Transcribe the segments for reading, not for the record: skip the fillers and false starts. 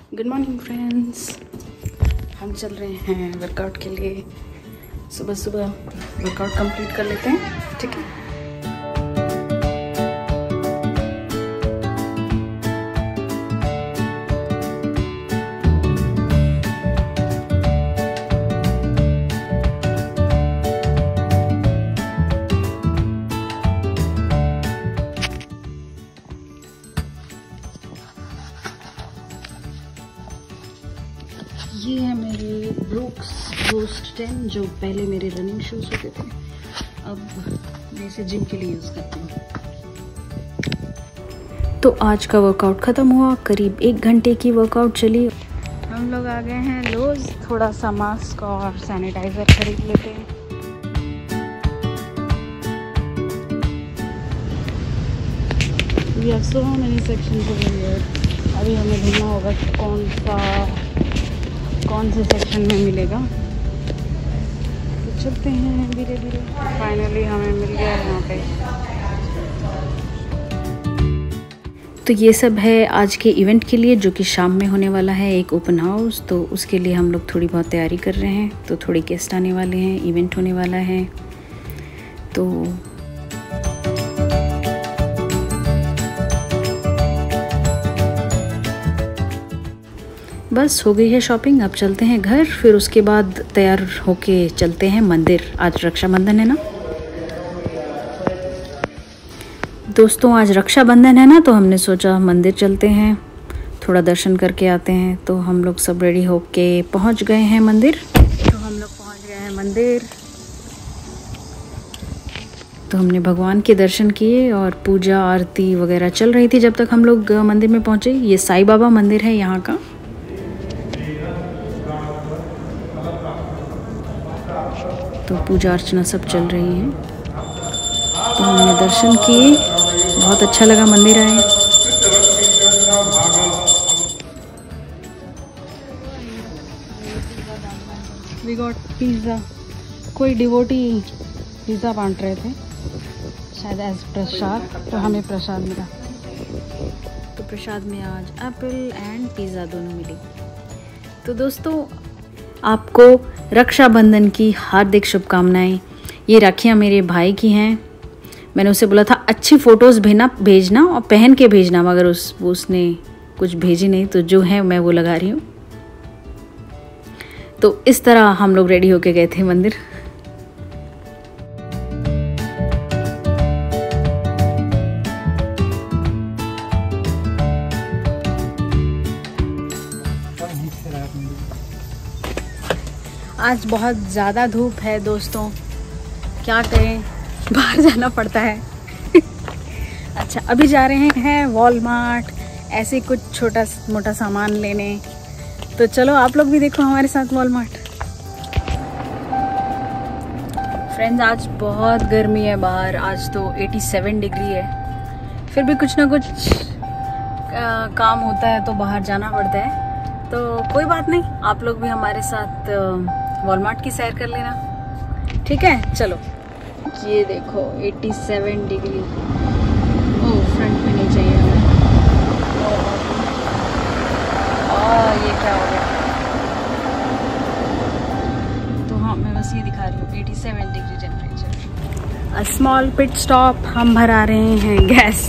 Good morning friends, हम चल रहे हैं वर्कआउट के लिए। सुबह सुबह वर्कआउट कंप्लीट कर लेते हैं, ठीक है। ये है मेरे ब्रूक्स बूस्ट 10 जो पहले मेरे रनिंग शूज़ होते थे, अब मैं इसे जिम के लिए यूज़ करती हूँ। तो आज का वर्कआउट ख़त्म हुआ, करीब 1 घंटे की वर्कआउट चली। हम लोग आ गए हैं लोज, थोड़ा सा मास्क और सैनिटाइज़र खरीद लेते हैं। We have so many sections over here। अभी हमें ढूंढना होगा कि कौन से सेक्शन में मिलेगा, तो चलते हैं धीरे धीरे। फाइनली हमें मिल गया यहाँ पे। तो ये सब है आज के इवेंट के लिए, जो कि शाम में होने वाला है, एक ओपन हाउस। तो उसके लिए हम लोग थोड़ी बहुत तैयारी कर रहे हैं। तो थोड़े गेस्ट आने वाले हैं, इवेंट होने वाला है, तो बस हो गई है शॉपिंग। अब चलते हैं घर, फिर उसके बाद तैयार होके चलते हैं मंदिर। आज रक्षाबंधन है ना दोस्तों, आज रक्षाबंधन है ना, तो हमने सोचा मंदिर चलते हैं, थोड़ा दर्शन करके आते हैं। तो हम लोग सब रेडी होके पहुंच गए हैं मंदिर। तो हमने भगवान के दर्शन किए और पूजा आरती वगैरह चल रही थी जब तक हम लोग मंदिर में पहुंचे। ये साईं बाबा मंदिर है यहाँ का। तो पूजा अर्चना सब चल रही है, तो हमने दर्शन किए, बहुत अच्छा लगा मंदिर आए। वी गॉट पिज़्ज़ा, कोई डिवोटी पिज़्ज़ा बांट रहे थे शायद एज प्रसाद, तो हमें प्रसाद मिला। तो प्रसाद में आज एप्पल एंड पिज़्ज़ा दोनों मिली। तो दोस्तों, आपको रक्षाबंधन की हार्दिक शुभकामनाएं। ये राखियाँ मेरे भाई की हैं। मैंने उसे बोला था अच्छी फ़ोटोज़ भेजना और पहन के भेजना, मगर उसने कुछ भेजी नहीं, तो जो है मैं वो लगा रही हूँ। तो इस तरह हम लोग रेडी होके गए थे मंदिर। आज बहुत ज़्यादा धूप है दोस्तों, क्या करें, बाहर जाना पड़ता है। अच्छा, अभी जा रहे हैं वॉलमार्ट, ऐसे कुछ छोटा मोटा सामान लेने। तो चलो आप लोग भी देखो हमारे साथ वॉलमार्ट। फ्रेंड्स, आज बहुत गर्मी है बाहर, आज तो 87 डिग्री है। फिर भी कुछ ना कुछ काम होता है तो बाहर जाना पड़ता है। तो कोई बात नहीं, आप लोग भी हमारे साथ वॉलमार्ट की सैर कर लेना, ठीक है। चलो, ये देखो 87 डिग्री। ओह, फ्रंट में नहीं चाहिए हमें। ये क्या हो गया? तो हाँ, मैं बस ये दिखा रही हूँ 87 degree temperature. A small pit stop, हम भरा रहे हैं गैस।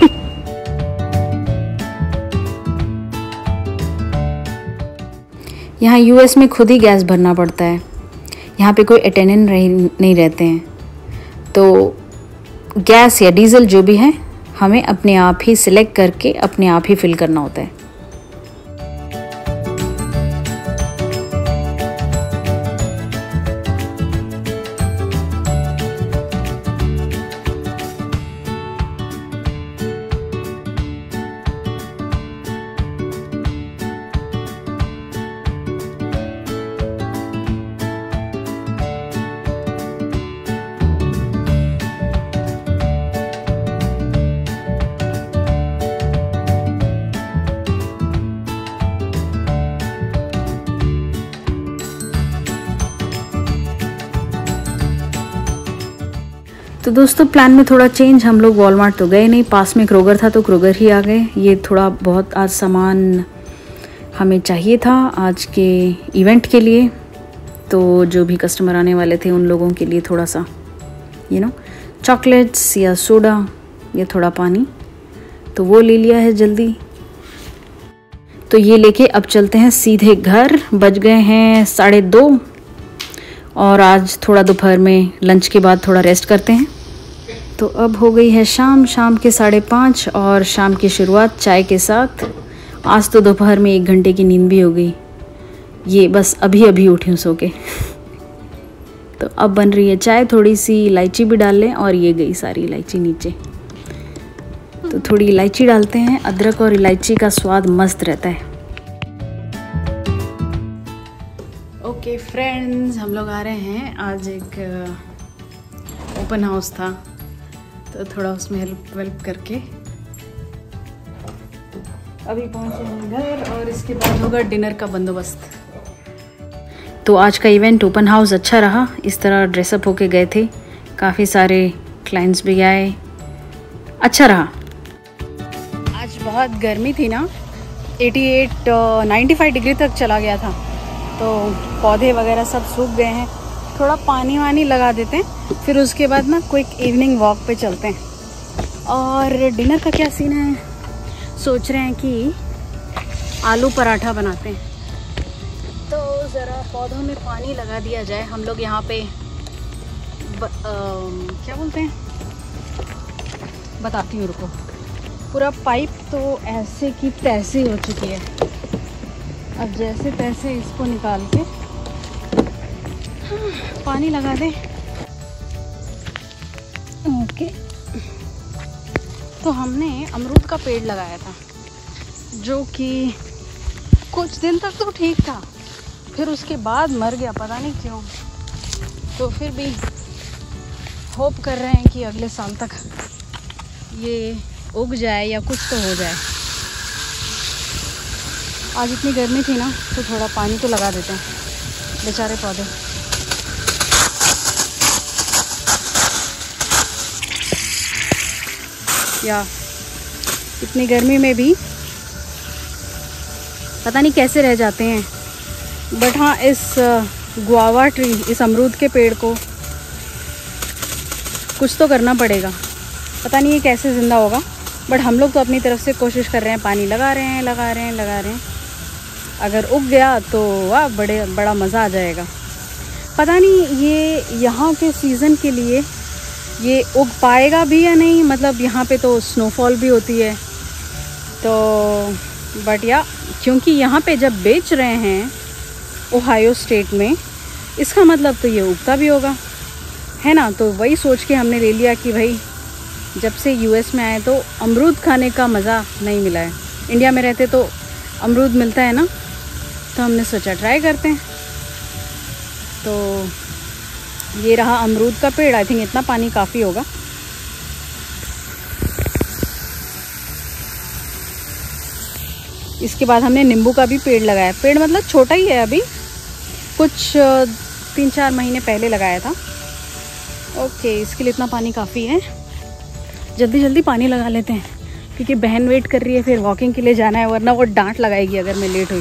यहाँ यूएस में खुद ही गैस भरना पड़ता है, यहाँ पे कोई अटेंडेंट नहीं रहते हैं। तो गैस या डीजल जो भी है, हमें अपने आप ही सिलेक्ट करके अपने आप ही फिल करना होता है। तो दोस्तों, प्लान में थोड़ा चेंज, हम लोग वॉलमार्ट तो गए नहीं, पास में क्रोगर था तो क्रोगर ही आ गए। ये थोड़ा बहुत आज सामान हमें चाहिए था आज के इवेंट के लिए, तो जो भी कस्टमर आने वाले थे उन लोगों के लिए थोड़ा सा चॉकलेट्स या सोडा या थोड़ा पानी, तो वो ले लिया है जल्दी। तो ये लेके अब चलते हैं सीधे घर। बज गए हैं 2:30 और आज थोड़ा दोपहर में लंच के बाद थोड़ा रेस्ट करते हैं। तो अब हो गई है शाम के 5:30 और शाम की शुरुआत चाय के साथ। आज तो दोपहर में 1 घंटे की नींद भी हो गई, ये बस अभी उठी हूँ सो के। तो अब बन रही है चाय, थोड़ी सी इलायची भी डाल लें, और ये गई सारी इलायची नीचे। तो थोड़ी इलायची डालते हैं, अदरक और इलायची का स्वाद मस्त रहता है। ओके फ्रेंड्स, हम लोग आ रहे हैं। आज एक ओपन हाउस था, तो थोड़ा उसमें हेल्प करके अभी पहुंचे हैं घर, और इसके बाद होगा डिनर का बंदोबस्त। तो आज का इवेंट ओपन हाउस अच्छा रहा। इस तरह ड्रेसअप होके गए थे, काफ़ी सारे क्लाइंट्स भी आए, अच्छा रहा। आज बहुत गर्मी थी ना, 95 डिग्री तक चला गया था, तो पौधे वगैरह सब सूख गए हैं। थोड़ा पानी वानी लगा देते हैं, फिर उसके बाद ना क्विक इवनिंग वॉक पे चलते हैं। और डिनर का क्या सीन है, सोच रहे हैं कि आलू पराठा बनाते हैं। तो ज़रा पौधों में पानी लगा दिया जाए। हम लोग यहाँ पे क्या बोलते हैं, बताती हूँ, रुको। पूरा पाइप तो ऐसे की तैसे हो चुकी है। अब जैसे तैसे इसको निकाल के पानी लगा दें। ओके, तो हमने अमरूद का पेड़ लगाया था, जो कि कुछ दिन तक तो ठीक था, फिर उसके बाद मर गया, पता नहीं क्यों। तो फिर भी होप कर रहे हैं कि अगले साल तक ये उग जाए या कुछ तो हो जाए। आज इतनी गर्मी थी ना, तो थोड़ा पानी तो लगा देते हैं, बेचारे पौधे। या इतनी गर्मी में भी पता नहीं कैसे रह जाते हैं। बट हाँ, इस गुआवा ट्री, इस अमरूद के पेड़ को कुछ तो करना पड़ेगा। पता नहीं ये कैसे ज़िंदा होगा, बट हम लोग तो अपनी तरफ से कोशिश कर रहे हैं, पानी लगा रहे हैं। अगर उग गया तो वाह, बड़ा मज़ा आ जाएगा। पता नहीं ये यहाँ के सीज़न के लिए ये उग पाएगा भी या नहीं, मतलब यहाँ पे तो स्नोफॉल भी होती है। तो बट क्योंकि यहाँ पे जब बेच रहे हैं ओहायो स्टेट में, इसका मतलब तो ये उगता भी होगा, है ना। तो वही सोच के हमने ले लिया कि भाई, जब से यूएस में आए तो अमरूद खाने का मज़ा नहीं मिला है। इंडिया में रहते तो अमरूद मिलता है ना, तो हमने सोचा ट्राई करते हैं। तो ये रहा अमरूद का पेड़। आई थिंक इतना पानी काफ़ी होगा। इसके बाद हमने नींबू का भी पेड़ लगाया। पेड़ मतलब छोटा ही है, अभी कुछ 3-4 महीने पहले लगाया था। ओके, इसके लिए इतना पानी काफ़ी है। जल्दी पानी लगा लेते हैं, क्योंकि बहन वेट कर रही है, फिर वॉकिंग के लिए जाना है, वरना वो डांट लगाएगी अगर मैं लेट हुई।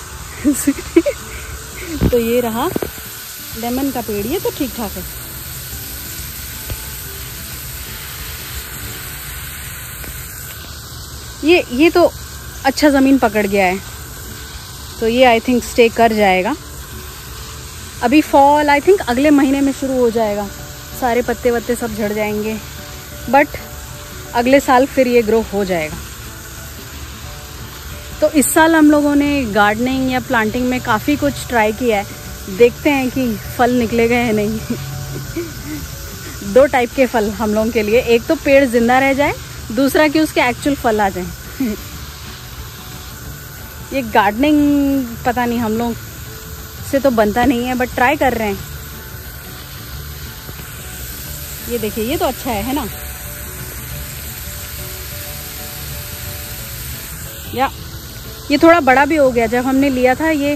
तो ये रहा लेमन का पेड़, ये तो ठीक ठाक है। ये तो अच्छा ज़मीन पकड़ गया है, तो ये आई थिंक स्टे कर जाएगा। अभी फॉल आई थिंक अगले महीने में शुरू हो जाएगा, सारे पत्ते वत्ते सब झड़ जाएंगे, बट अगले साल फिर ये ग्रो हो जाएगा। तो इस साल हम लोगों ने गार्डनिंग या प्लांटिंग में काफ़ी कुछ ट्राई किया है, देखते हैं कि फल निकलेगा या नहीं। 2 टाइप के फल हम लोगों के लिए, एक तो पेड़ जिंदा रह जाए, दूसरा कि उसके एक्चुअल फल आ जाएं। ये गार्डनिंग पता नहीं हम लोग से तो बनता नहीं है, बट ट्राई कर रहे हैं। ये देखिए, ये तो अच्छा है ना। या ये थोड़ा बड़ा भी हो गया। जब हमने लिया था ये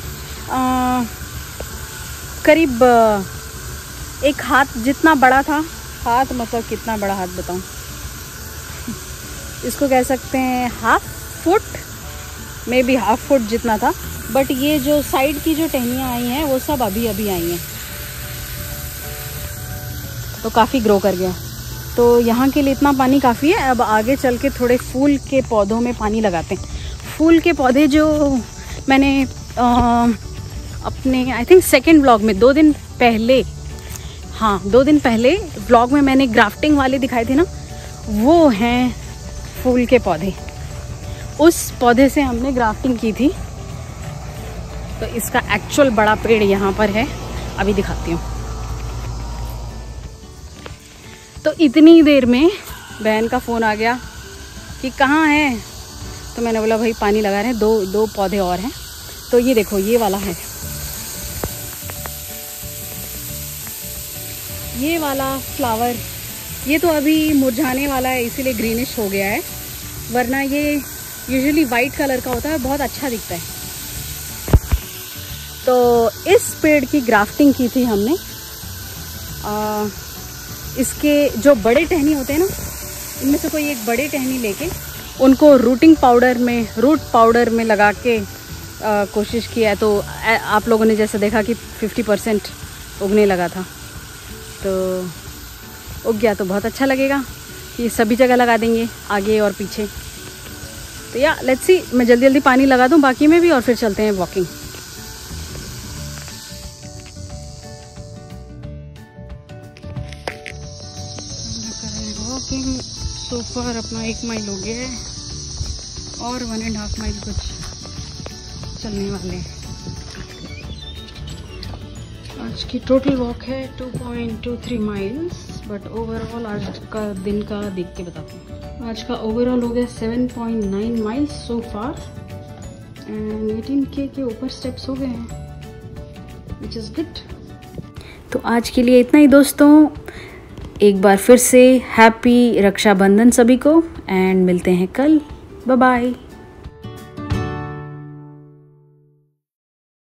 करीब 1 हाथ जितना बड़ा था। हाथ मतलब कितना बड़ा हाथ बताऊं, इसको कह सकते हैं 1/2 foot maybe half foot जितना था, बट ये जो साइड की जो टहनियाँ आई हैं वो सब अभी अभी आई हैं, तो काफ़ी ग्रो कर गया। तो यहाँ के लिए इतना पानी काफ़ी है। अब आगे चल के थोड़े फूल के पौधों में पानी लगाते हैं। फूल के पौधे जो मैंने अपने आई थिंक सेकेंड व्लॉग में 2 दिन पहले, हाँ 2 दिन पहले व्लॉग में मैंने ग्राफ्टिंग वाले दिखाए थे ना, वो हैं फूल के पौधे। उस पौधे से हमने ग्राफ्टिंग की थी। तो इसका एक्चुअल बड़ा पेड़ यहाँ पर है, अभी दिखाती हूँ। तो इतनी देर में बहन का फ़ोन आ गया कि कहाँ है, तो मैंने बोला भाई पानी लगा रहे हैं, दो पौधे और हैं। तो ये देखो ये वाला है, ये वाला फ्लावर, ये तो अभी मुरझाने वाला है इसीलिए ग्रीनिश हो गया है, वरना ये यूजुअली वाइट कलर का होता है, बहुत अच्छा दिखता है। तो इस पेड़ की ग्राफ्टिंग की थी हमने। इसके जो बड़े टहनी होते हैं ना, इनमें से कोई एक बड़े टहनी लेके उनको रूट पाउडर में लगा के कोशिश किया है। तो आप लोगों ने जैसे देखा कि 50% उगने लगा था, तो उग गया। तो बहुत अच्छा लगेगा, ये सभी जगह लगा देंगे, आगे और पीछे। तो या लेट्स सी, मैं जल्दी जल्दी पानी लगा दूं बाकी में भी, और फिर चलते हैं वॉकिंग। वॉकिंग सो फार अपना 1 माइल हो गया है और 1.5 माइल कुछ चलने वाले हैं। आज की टोटल वॉक है 2.23 माइल्स, बट ओवरऑल आज का दिन का देख के बताते हैं। आज का ओवरऑल हो गया 7.9 miles so far and 18K के ऊपर स्टेप्स हो गए हैं, विच इज़ गुड। तो आज के लिए इतना ही दोस्तों। एक बार फिर से हैप्पी रक्षाबंधन सभी को, एंड मिलते हैं कल। Bye bye.